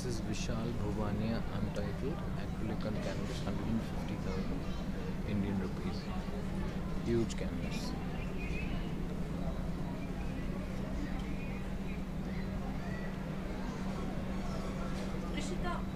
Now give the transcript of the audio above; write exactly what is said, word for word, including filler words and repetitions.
This is Vishal Bhuvania Untitled acrylic on canvas, one hundred fifty thousand Indian rupees. Huge canvas. Rishita.